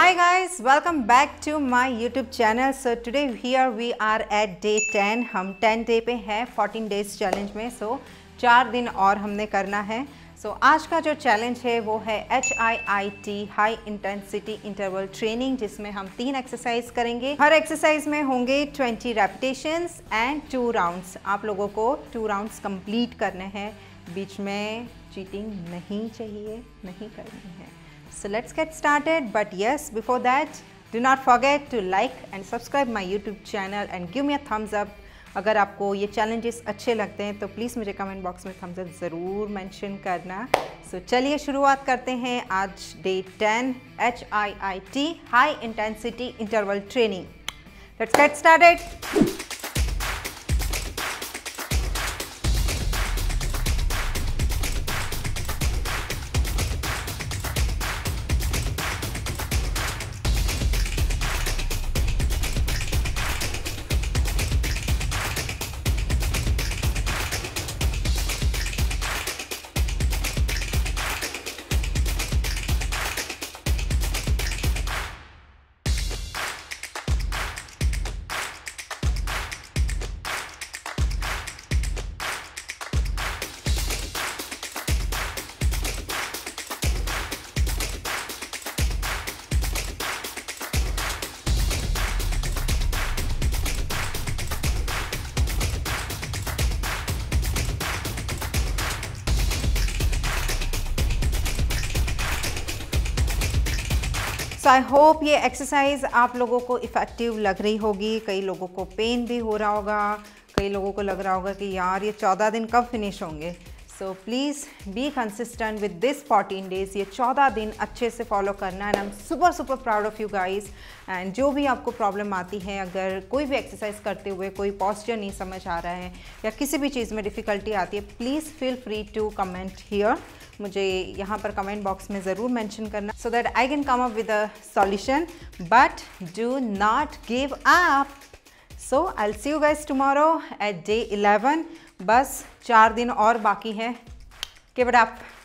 Hi guys, welcome back to my YouTube channel. So today here we are at day 10. हम 10 day पे हैं 14 days challenge में. So 4 दिन और हमने करना है. So आज का जो चैलेंज है वो है HIIT high intensity interval training, जिसमें हम 3 एक्सरसाइज करेंगे. हर एक्सरसाइज में होंगे 20 रेपिटेशंस एंड 2 राउंड्स. आप लोगों को 2 राउंड्स कंप्लीट करने हैं. बीच में चीटिंग नहीं चाहिए, नहीं करनी है. So let's get started, but yes, before that, do not forget to like and subscribe my YouTube channel and give me a thumbs up. अगर आपको ये challenges अच्छे लगते हैं तो प्लीज़ मुझे कमेंट बॉक्स में thumbs up ज़रूर मेंशन करना. So चलिए शुरुआत करते हैं. आज day 10 HIIT high intensity interval training. Let's get started. So I hope ये एक्सरसाइज आप लोगों को इफ़ेक्टिव लग रही होगी. कई लोगों को पेन भी हो रहा होगा, कई लोगों को लग रहा होगा कि यार ये 14 दिन कब फिनिश होंगे. So please be consistent with this 14 days. ये 14 दिन अच्छे से फॉलो करना है. I am super proud of you guys. And जो भी आपको प्रॉब्लम आती है, अगर कोई भी एक्सरसाइज करते हुए कोई पॉस्चर नहीं समझ आ रहा है या किसी भी चीज़ में डिफ़िकल्टी आती है, please feel free to comment here. मुझे यहाँ पर कमेंट बॉक्स में ज़रूर मेंशन करना so that I can come up with a solution. But do not give up. So I will see you guys tomorrow at day 11. बस 4 दिन और बाकी है. Give it up.